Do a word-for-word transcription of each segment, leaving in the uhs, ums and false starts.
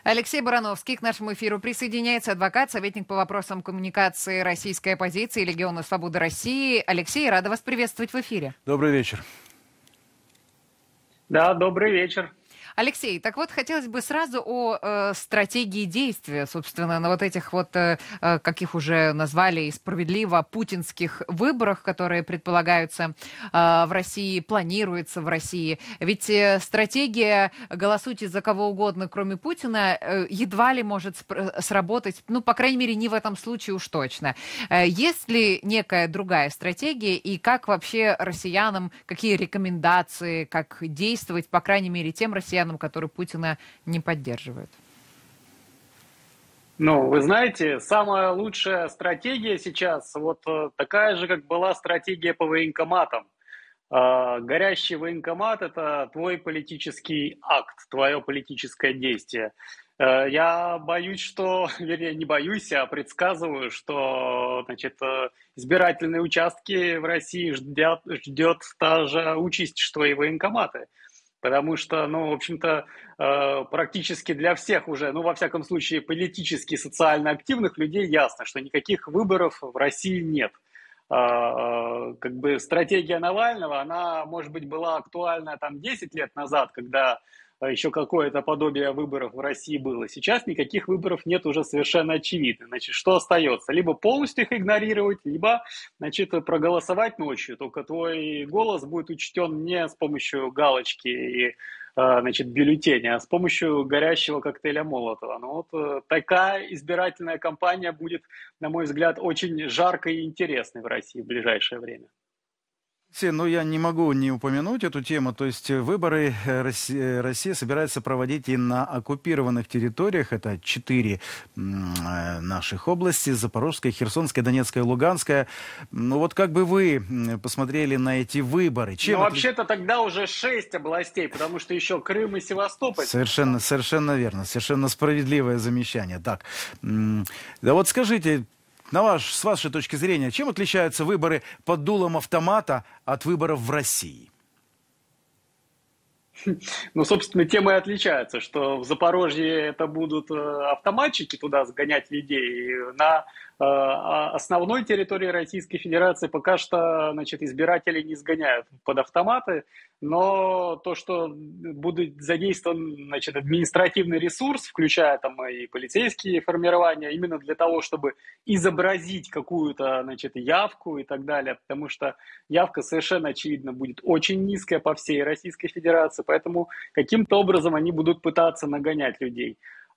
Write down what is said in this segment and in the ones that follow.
Алексей Барановский к нашему эфиру присоединяется, адвокат, советник по вопросам коммуникации российской оппозиции Легиона Свободы России. Алексей, рада вас приветствовать в эфире. Добрый вечер. Да, добрый вечер. Алексей, так вот, хотелось бы сразу о э, стратегии действия, собственно, на вот этих вот, э, как их уже назвали, справедливо путинских выборах, которые предполагаются э, в России, планируются в России. Ведь э, стратегия «голосуйте за кого угодно, кроме Путина» э, едва ли может сработать, ну, по крайней мере, не в этом случае уж точно. Э, есть ли некая другая стратегия и как вообще россиянам, какие рекомендации, как действовать, по крайней мере, тем россиянам, которые Путина не поддерживают? Ну, вы знаете, самая лучшая стратегия сейчас вот такая же, как была стратегия по военкоматам. Горящий военкомат – это твой политический акт, твое политическое действие. Я боюсь, что, вернее, не боюсь, а предсказываю, что, значит, избирательные участки в России ждет, ждет та же участь, что и военкоматы. Потому что, ну, в общем-то, практически для всех уже, ну, во всяком случае, политически, социально активных людей ясно, что никаких выборов в России нет. Как бы стратегия Навального, она, может быть, была актуальна там десять лет назад, когда еще какое-то подобие выборов в России было. Сейчас никаких выборов нет уже совершенно очевидно. Значит, что остается? Либо полностью их игнорировать, либо, значит, проголосовать ночью. Только твой голос будет учтен не с помощью галочки и, значит, бюллетеня, а с помощью горящего коктейля Молотова. Ну, вот такая избирательная кампания будет, на мой взгляд, очень жаркой и интересной в России в ближайшее время. Ну, я не могу не упомянуть эту тему. То есть выборы Россия, Россия собирается проводить и на оккупированных территориях. Это четыре наших области: Запорожская, Херсонская, Донецкая, Луганская. Ну вот как бы вы посмотрели на эти выборы? Чем ну, это... вообще-то тогда уже шесть областей, потому что еще Крым и Севастополь. Совершенно, совершенно верно. Совершенно справедливое замечание. Так, да вот скажите... На ваш, с вашей точки зрения, чем отличаются выборы под дулом автомата от выборов в России? Ну, собственно, тем и отличается, что в Запорожье это будут автоматчики туда сгонять людей. На основной территории Российской Федерации пока что, значит, избиратели не сгоняют под автоматы, но то, что будет задействован, значит, административный ресурс, включая там и полицейские формирования, именно для того, чтобы изобразить какую-то, значит, явку и так далее, потому что явка совершенно очевидно будет очень низкая по всей Российской Федерации, поэтому каким-то образом они будут пытаться нагонять людей.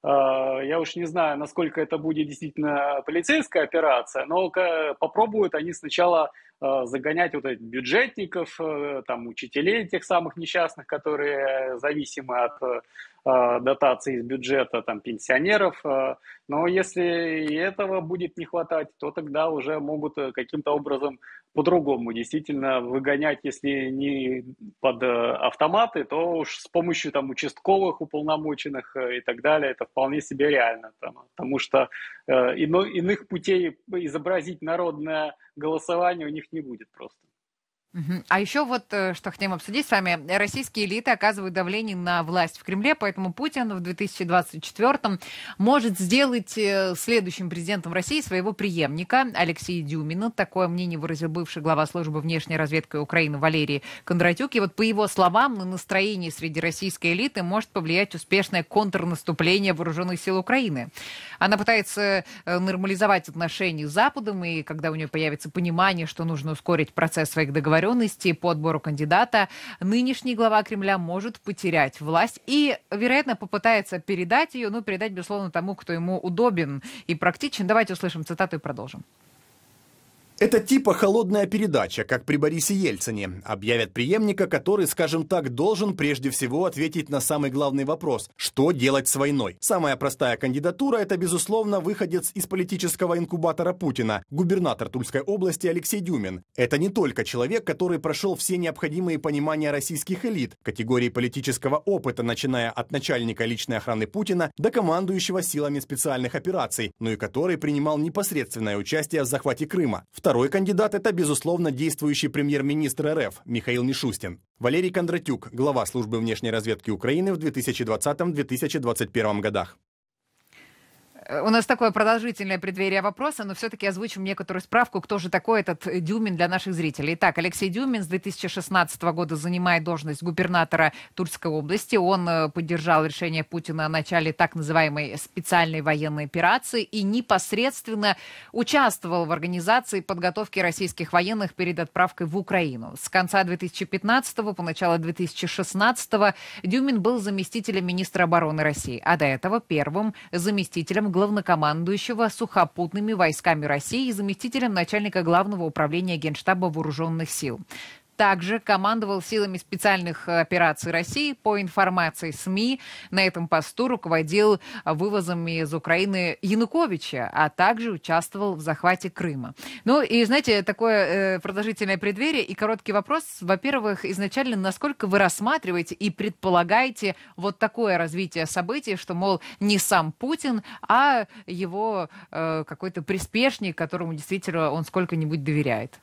Я уж не знаю, насколько это будет действительно полицейская операция, но попробуют они сначала загонять вот этих бюджетников, там, учителей тех самых несчастных, которые зависимы от дотаций из бюджета, там, пенсионеров. Но если и этого будет не хватать, то тогда уже могут каким-то образом по-другому действительно выгонять, если не под автоматы, то уж с помощью там участковых, уполномоченных и так далее. Это вполне себе реально, потому что ино, иных путей изобразить народное голосование у них не будет просто. А еще вот, что хотим обсудить с вами. Российские элиты оказывают давление на власть в Кремле, поэтому Путин в две тысячи двадцать четвёртом может сделать следующим президентом России своего преемника Алексея Дюмина. Такое мнение выразил бывший глава службы внешней разведки Украины Валерий Кондратюк. И вот по его словам, на настроение среди российской элиты может повлиять успешное контрнаступление вооруженных сил Украины. Она пытается нормализовать отношения с Западом, и когда у нее появится понимание, что нужно ускорить процесс своих договоренностей по отбору кандидата, нынешний глава Кремля может потерять власть и, вероятно, попытается передать ее, ну, передать, безусловно, тому, кто ему удобен и практичен. Давайте услышим цитату и продолжим. Это типа холодная передача, как при Борисе Ельцине. Объявят преемника, который, скажем так, должен прежде всего ответить на самый главный вопрос – что делать с войной? Самая простая кандидатура – это, безусловно, выходец из политического инкубатора Путина, губернатор Тульской области Алексей Дюмин. Это не только человек, который прошел все необходимые понимания российских элит, категории политического опыта, начиная от начальника личной охраны Путина до командующего силами специальных операций, но и который принимал непосредственное участие в захвате Крыма. Второй кандидат – это, безусловно, действующий премьер-министр РФ Михаил Мишустин. Валерий Кондратюк, глава службы внешней разведки Украины в две тысячи двадцатом — две тысячи двадцать первом годах. У нас такое продолжительное преддверие вопроса, но все-таки озвучим некоторую справку, кто же такой этот Дюмин для наших зрителей. Итак, Алексей Дюмин с две тысячи шестнадцатого года занимает должность губернатора Тульской области. Он поддержал решение Путина о начале так называемой специальной военной операции и непосредственно участвовал в организации подготовки российских военных перед отправкой в Украину. С конца две тысячи пятнадцатого по начало две тысячи шестнадцатого Дюмин был заместителем министра обороны России, а до этого первым заместителем главнокомандующего сухопутными войсками России и заместителем начальника Главного управления Генштаба Вооруженных сил. Также командовал силами специальных операций России. По информации СМИ, на этом посту руководил вывозами из Украины Януковича, а также участвовал в захвате Крыма. Ну и, знаете, такое э, продолжительное преддверие и короткий вопрос. Во-первых, изначально, насколько вы рассматриваете и предполагаете вот такое развитие событий, что, мол, не сам Путин, а его э, какой-то приспешник, которому действительно он сколько-нибудь доверяет?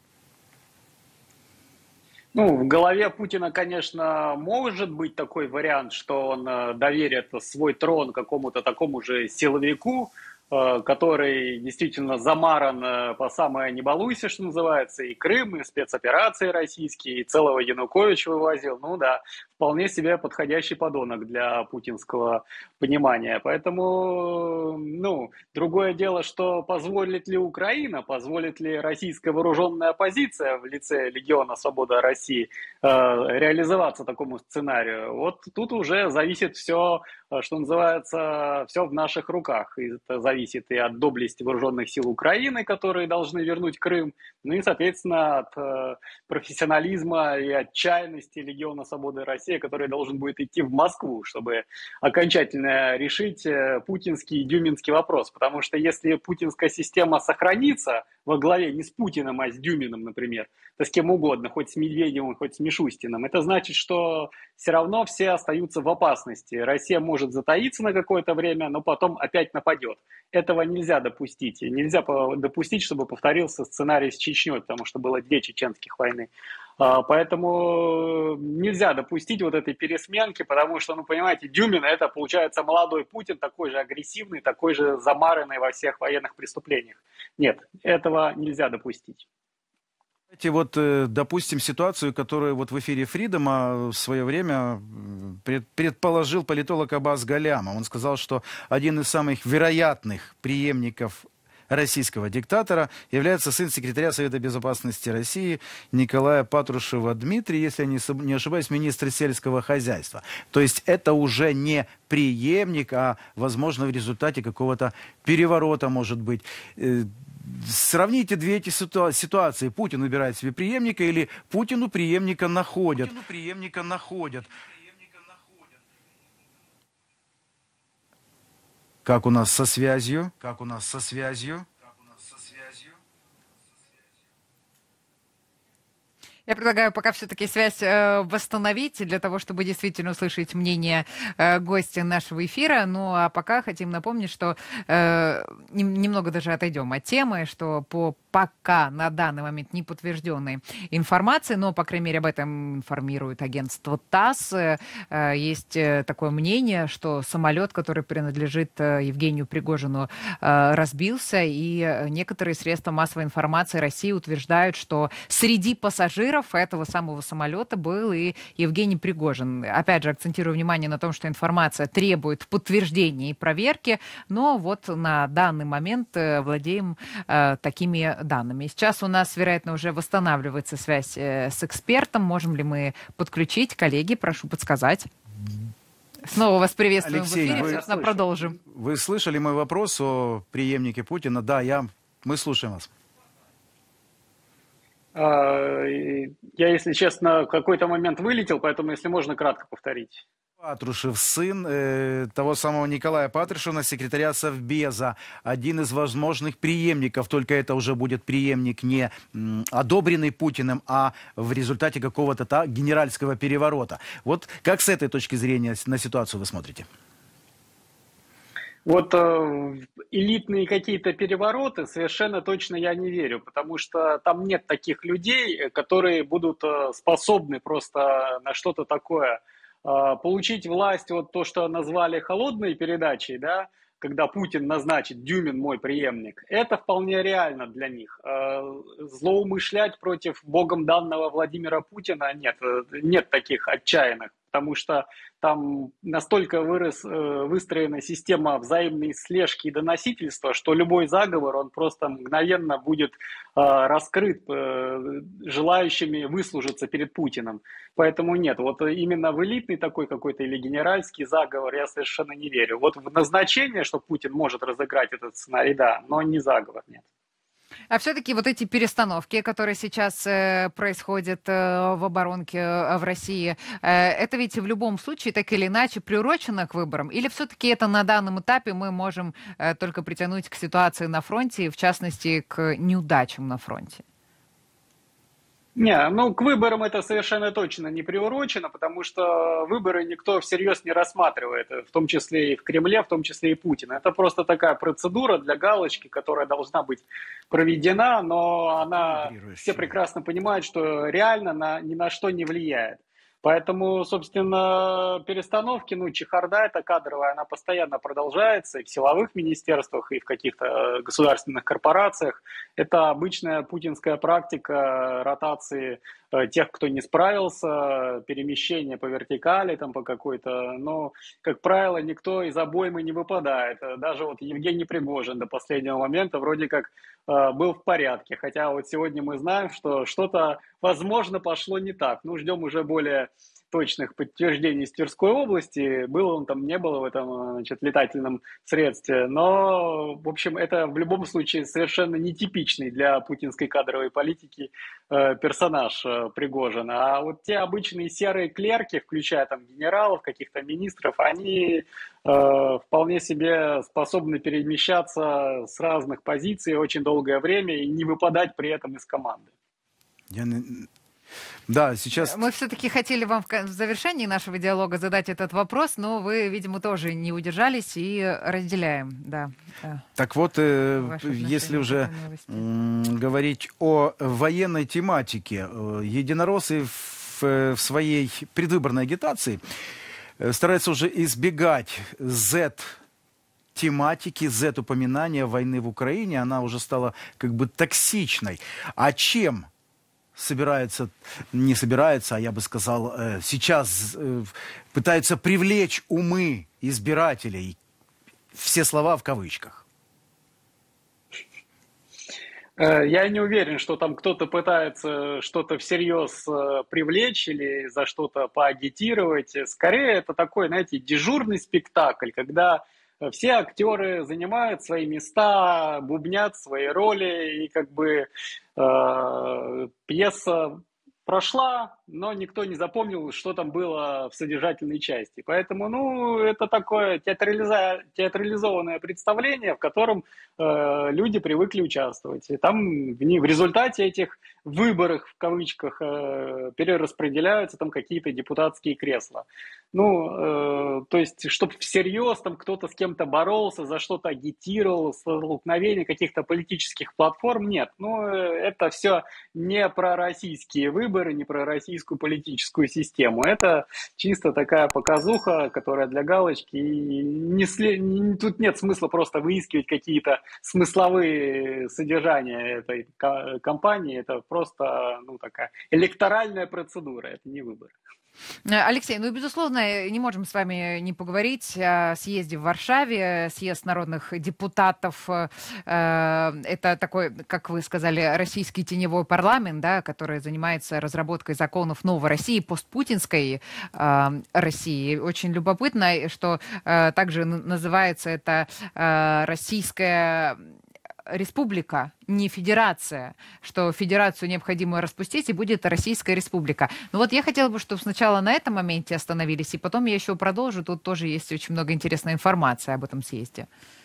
Ну, в голове Путина, конечно, может быть такой вариант, что он доверит свой трон какому-то такому же силовику, который действительно замаран по самое не балуйся, что называется, и Крым, и спецоперации российские, и целого Януковича вывозил. Ну да, вполне себе подходящий подонок для путинского понимания. Поэтому, ну, другое дело, что позволит ли Украина, позволит ли российская вооруженная оппозиция в лице Легиона Свобода России э, реализоваться такому сценарию. Вот тут уже зависит все, что называется, все в наших руках. И это зависит и от доблести вооруженных сил Украины, которые должны вернуть Крым, ну и, соответственно, от э, профессионализма и отчаянности Легиона Свободы России, который должен будет идти в Москву, чтобы окончательно решить путинский и дюминский вопрос. Потому что если путинская система сохранится во главе не с Путиным, а с Дюминым, например, то с кем угодно, хоть с Медведевым, хоть с Мишустиным, это значит, что все равно все остаются в опасности. Россия может затаиться на какое-то время, но потом опять нападет. Этого нельзя допустить. Нельзя допустить, чтобы повторился сценарий с Чечней, потому что было две чеченских войны. Поэтому нельзя допустить вот этой пересменки, потому что, ну, понимаете, Дюмин — это, получается, молодой Путин, такой же агрессивный, такой же замаранный во всех военных преступлениях. Нет, этого нельзя допустить. Давайте вот, допустим, ситуацию, которую вот в эфире Фридома в свое время предположил политолог Аббас Галяма. Он сказал, что один из самых вероятных преемников российского диктатора является сын секретаря Совета Безопасности России Николая Патрушева Дмитрий, если я не ошибаюсь, министр сельского хозяйства. То есть это уже не преемник, а, возможно, в результате какого-то переворота, может быть. Сравните две эти ситуации. Путин выбирает себе преемника или Путину преемника находят? Путину преемника находят. Как у нас со связью? Как у нас со связью? Я предлагаю пока все-таки связь э, восстановить для того, чтобы действительно услышать мнение э, гостя нашего эфира. Ну а пока хотим напомнить, что э, немного даже отойдем от темы, что по пока на данный момент не подтвержденной информации, но, по крайней мере, об этом информирует агентство ТАСС. Э, есть такое мнение, что самолет, который принадлежит э, Евгению Пригожину, э, разбился, и некоторые средства массовой информации России утверждают, что среди пассажиров этого самого самолета был и Евгений Пригожин. Опять же, акцентирую внимание на том, что информация требует подтверждения и проверки, но вот на данный момент владеем э, такими данными. Сейчас у нас, вероятно, уже восстанавливается связь э, с экспертом. Можем ли мы подключить? Коллеги, прошу подсказать. Снова вас приветствуем Алексей, в эфире, вы, собственно, продолжим. Вы слышали мой вопрос о преемнике Путина? Да, я, мы слушаем вас. Я, если честно, в какой-то момент вылетел, поэтому, если можно, кратко повторить. Патрушев, сын э, того самого Николая Патрушева, секретаря Совбеза, один из возможных преемников, только это уже будет преемник не м, одобренный Путиным, а в результате какого-то та, генеральского переворота. Вот как с этой точки зрения на ситуацию вы смотрите? Вот э, элитные какие-то перевороты совершенно точно я не верю, потому что там нет таких людей, которые будут э, способны просто на что-то такое. Получить власть, вот то, что назвали холодной передачей, да, когда Путин назначит: Дюмин мой преемник, это вполне реально для них. Злоумышлять против богом данного Владимира Путина нет, нет таких отчаянных, потому что там настолько вырос, выстроена система взаимной слежки и доносительства, что любой заговор, он просто мгновенно будет раскрыт желающими выслужиться перед Путиным. Поэтому нет, вот именно в элитный такой какой-то или генеральский заговор я совершенно не верю. Вот в назначение, что Путин может разыграть этот сценарий, да, но не заговор, нет. А все-таки вот эти перестановки, которые сейчас э, происходят э, в оборонке э, в России, э, это ведь в любом случае так или иначе приурочено к выборам? Или все-таки это на данном этапе мы можем э, только притянуть к ситуации на фронте, в частности, к неудачам на фронте? Не, ну к выборам это совершенно точно не приурочено, потому что выборы никто всерьез не рассматривает, в том числе и в Кремле, в том числе и Путин. Это просто такая процедура для галочки, которая должна быть проведена, но она, все прекрасно понимают, что реально на, ни на что не влияет. Поэтому, собственно, перестановки, ну, чехарда эта кадровая, она постоянно продолжается и в силовых министерствах, и в каких-то государственных корпорациях. Это обычная путинская практика ротации тех, кто не справился, перемещение по вертикали, там, по какой-то, но, как правило, никто из обоймы не выпадает. Даже вот Евгений Пригожин до последнего момента вроде как э, был в порядке, хотя вот сегодня мы знаем, что что-то, возможно, пошло не так. Ну, ждем уже более точных подтверждений из Тверской области, был он там, не было в этом, значит, летательном средстве, но, в общем, это в любом случае совершенно нетипичный для путинской кадровой политики э, персонаж э, Пригожина. А вот те обычные серые клерки, включая там генералов, каких-то министров, они э, вполне себе способны перемещаться с разных позиций очень долгое время и не выпадать при этом из команды. Я... Да, сейчас... Мы все-таки хотели вам в завершении нашего диалога задать этот вопрос, но вы, видимо, тоже не удержались и разделяем. Да, да. Так вот, э, если уже э, говорить о военной тематике, э, единороссы в, в своей предвыборной агитации э, стараются уже избегать Z тематики, Z-упоминания войны в Украине. Она уже стала как бы токсичной. А чем собирается, не собирается, а я бы сказал, сейчас пытаются привлечь умы избирателей, все слова в кавычках? Я не уверен, что там кто-то пытается что-то всерьез привлечь или за что-то поагитировать. Скорее, это такой, знаете, дежурный спектакль, когда все актеры занимают свои места, бубнят свои роли, и как бы э, пьеса прошла, но никто не запомнил, что там было в содержательной части. Поэтому, ну, это такое театрализа... театрализованное представление, в котором э, люди привыкли участвовать. И там в, в результате этих выборов, в кавычках, э, перераспределяются там какие-то депутатские кресла. Ну, э, то есть, чтобы всерьез там кто-то с кем-то боролся, за что-то агитировал, столкновение каких-то политических платформ, нет. Ну, это все не про российские выборы, не про российскую политическую систему. Это чисто такая показуха, которая для галочки. И не след... тут нет смысла просто выискивать какие-то смысловые содержания этой кампании. Это просто, ну, такая электоральная процедура, это не выборы. Алексей, ну, безусловно, не можем с вами не поговорить о съезде в Варшаве, съезд народных депутатов. Это такой, как вы сказали, российский теневой парламент, да, который занимается разработкой законов новой России, постпутинской России. Очень любопытно, что также называется это российская республика, не федерация, что федерацию необходимо распустить, и будет Российская республика. Но вот я хотела бы, чтобы сначала на этом моменте остановились, и потом я еще продолжу. Тут тоже есть очень много интересной информации об этом съезде.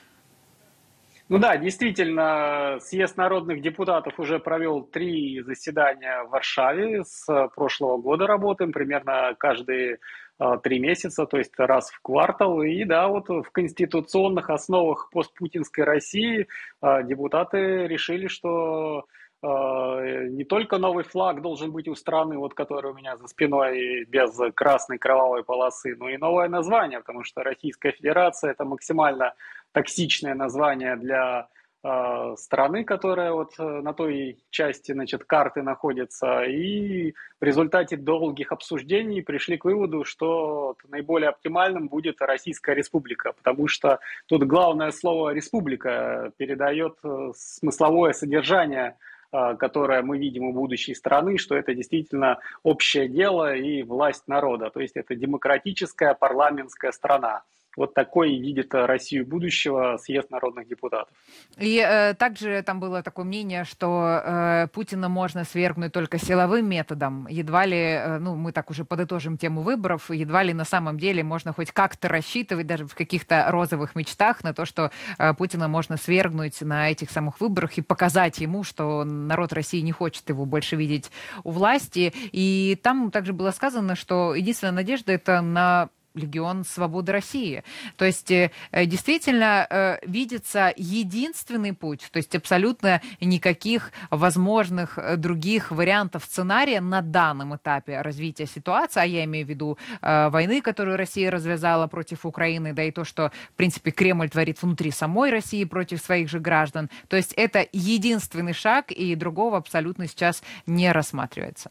Ну да, действительно, съезд народных депутатов уже провел три заседания в Варшаве. С прошлого года работаем, примерно каждые три месяца, то есть раз в квартал. И да, вот в конституционных основах постпутинской России депутаты решили, что не только новый флаг должен быть у страны, вот который у меня за спиной, без красной кровавой полосы, но и новое название, потому что Российская Федерация — это максимально токсичное название для страны, которая вот на той части, значит, карты находится, и в результате долгих обсуждений пришли к выводу, что наиболее оптимальным будет Российская Республика, потому что тут главное слово «республика» передает смысловое содержание, которое мы видим у будущей страны, что это действительно общее дело и власть народа, то есть это демократическая парламентская страна. Вот такой видит Россию будущего съезд народных депутатов. И э, также там было такое мнение, что э, Путина можно свергнуть только силовым методом. Едва ли, э, ну, мы так уже подытожим тему выборов, едва ли на самом деле можно хоть как-то рассчитывать, даже в каких-то розовых мечтах, на то, что э, Путина можно свергнуть на этих самых выборах и показать ему, что народ России не хочет его больше видеть у власти. И там также было сказано, что единственная надежда — это на Легион Свободы России. То есть действительно видится единственный путь, то есть абсолютно никаких возможных других вариантов сценария на данном этапе развития ситуации, а я имею в виду войны, которую Россия развязала против Украины, да и то, что, в принципе, Кремль творит внутри самой России против своих же граждан. То есть это единственный шаг, и другого абсолютно сейчас не рассматривается.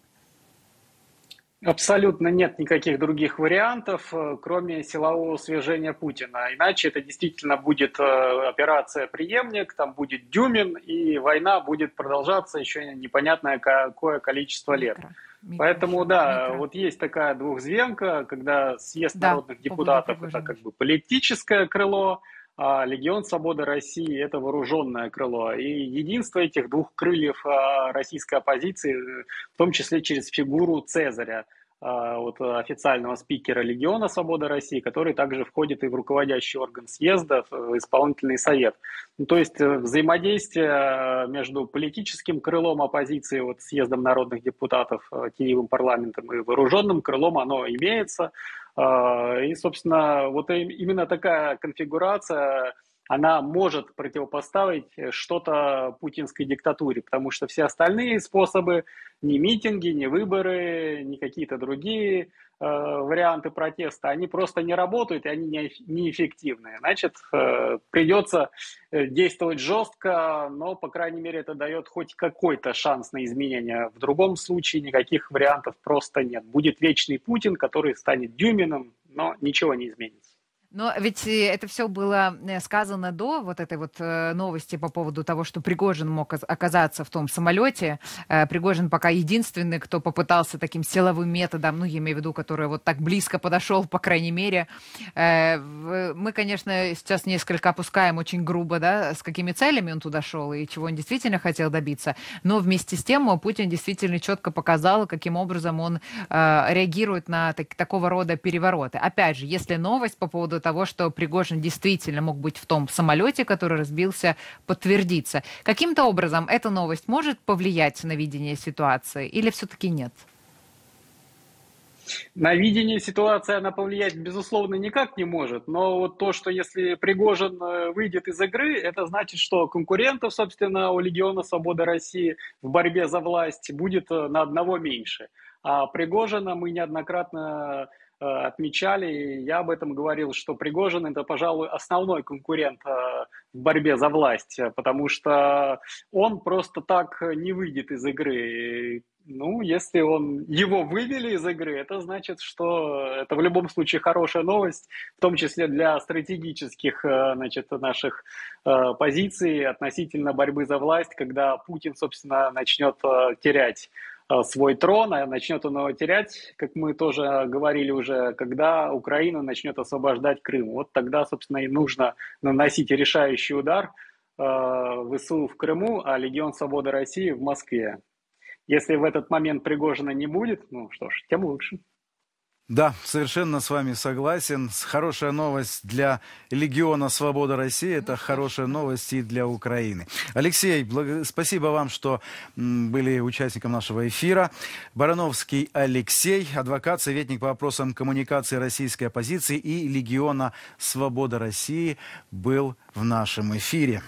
Абсолютно нет никаких других вариантов, кроме силового свержения Путина. Иначе это действительно будет операция «Преемник», там будет Дюмин, и война будет продолжаться еще непонятное какое количество лет. Микро, микро, Поэтому, да, микро. вот есть такая двухзвенка, когда съезд да, народных депутатов – это как бы политическое крыло, а Легион Свободы России – это вооруженное крыло. И единство этих двух крыльев российской оппозиции, в том числе через фигуру Цезаря, вот, официального спикера Легиона Свободы России, который также входит и в руководящий орган съезда, в исполнительный совет. Ну, то есть взаимодействие между политическим крылом оппозиции, вот, съездом народных депутатов, Киевым парламентом, и вооруженным крылом, оно имеется. И, собственно, вот именно такая конфигурация, она может противопоставить что-то путинской диктатуре, потому что все остальные способы, ни митинги, ни выборы, ни какие-то другие э, варианты протеста, они просто не работают, и они не, неэффективны. Значит, э, придется действовать жестко, но, по крайней мере, это дает хоть какой-то шанс на изменения. В другом случае никаких вариантов просто нет. Будет вечный Путин, который станет Дюминым, но ничего не изменится. Но ведь это все было сказано до вот этой вот новости по поводу того, что Пригожин мог оказаться в том самолете. Пригожин пока единственный, кто попытался таким силовым методом, ну, я имею в виду, который вот так близко подошел, по крайней мере. Мы, конечно, сейчас несколько опускаем очень грубо, да, с какими целями он туда шел и чего он действительно хотел добиться. Но вместе с тем Путин действительно четко показал, каким образом он реагирует на так, такого рода перевороты. Опять же, если новость по поводу того, что Пригожин действительно мог быть в том самолете, который разбился, подтвердится. Каким-то образом эта новость может повлиять на видение ситуации или все-таки нет? На видение ситуации она повлиять, безусловно, никак не может. Но вот то, что если Пригожин выйдет из игры, это значит, что конкурентов, собственно, у Легиона Свободы России в борьбе за власть будет на одного меньше. А Пригожина мы неоднократно отмечали, и я об этом говорил, что Пригожин — это, пожалуй, основной конкурент в борьбе за власть, потому что он просто так не выйдет из игры. Ну, если он, его вывели из игры, это значит, что это в любом случае хорошая новость, в том числе для стратегических, значит, наших позиций относительно борьбы за власть, когда Путин, собственно, начнет терять свой трон, а начнет он его терять, как мы тоже говорили уже, когда Украина начнет освобождать Крым. Вот тогда, собственно, и нужно наносить решающий удар э, ВСУ в Крыму, а Легион Свободы России в Москве. Если в этот момент Пригожина не будет, ну что ж, тем лучше. Да, совершенно с вами согласен. Хорошая новость для Легиона Свободы России, это хорошая новость и для Украины. Алексей, благ... спасибо вам, что были участником нашего эфира. Барановский Алексей, адвокат, советник по вопросам коммуникации российской оппозиции и Легиона Свободы России, был в нашем эфире.